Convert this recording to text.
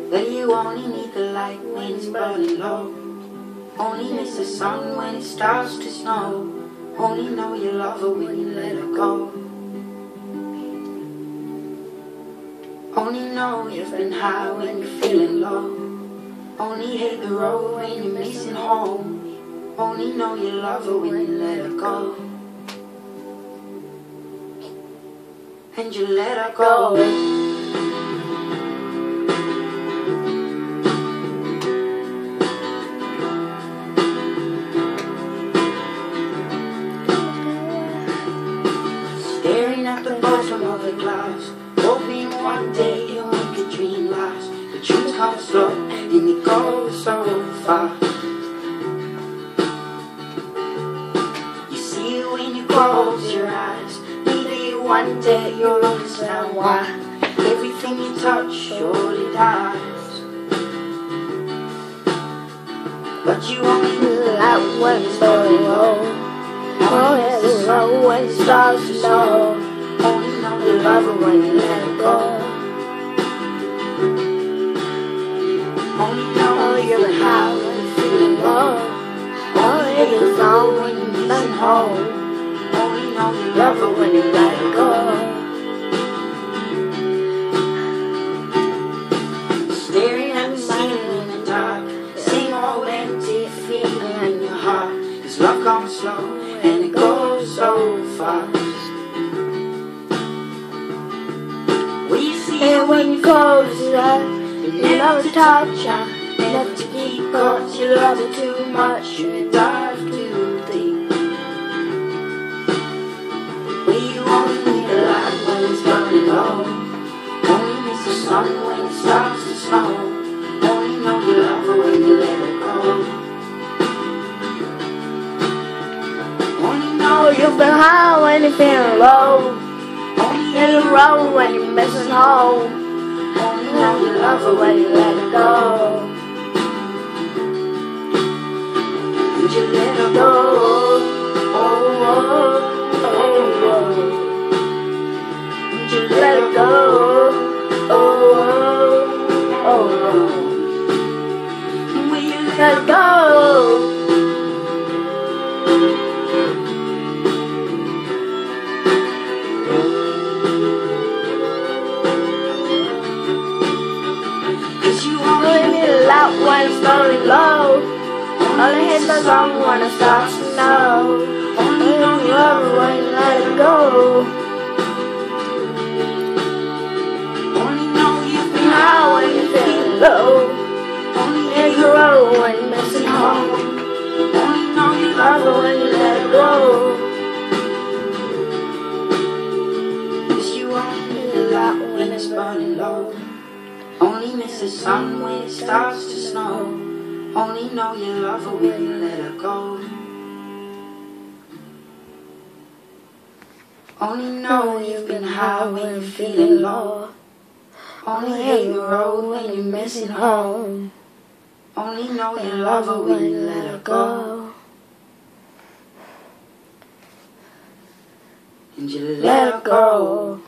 But you only need the light when it's burning low. Only miss the sun when it starts to snow. Only know you love her when you let her go. Only know you've been high when you're feeling low. Only hate the road when you're missing home. Only know you love her when you let her go. And you let her go. Staring at the bottom of the glass, hoping one day you'll make a dream last. The dreams come slow and it goes so fast. You see it when you close your eyes. Maybe one day you'll understand why everything you touch surely dies. But you only need the light when it's going low. Oh yeah, the sun when it starts to snow. Only know you love her when you let her go. Only know you're been high when you're feeling low. Only hear the song when you're missing home. Only know you love her when you let her go. Staring at the ceiling in the dark, same old empty feeling in your heart. 'Cause love comes slow and it goes so fast. Will you see it when you close your eyes? You never touch her, never to keep, 'cause you love her too much and you dive too deep. Will you only need a light when it's burning low? Only miss the sun when it starts to snow. Only know you love her when you let her go. You've been high when you're feeling low. Only in the road when you're missing home. Only know you love her when you let her go. Would you let her go? Oh, oh, oh, oh. Would you let her go? Oh, oh, oh, oh. Will you let her go? Out when it's going low. Only hit the song when it starts to snow. Only know you love her when you let it go. Only know you've been high when you're feeling low. Only hit the road when you're missing home. Only know you love her when you let it go. 'Cause you only need a light when it's burning low. Only miss the sun when it starts to snow. Only know you love her when you let her go. Only know you've been high when you're feeling low. Only hate the road when you're missing home. Only know you love her when you let her go. And you let her go.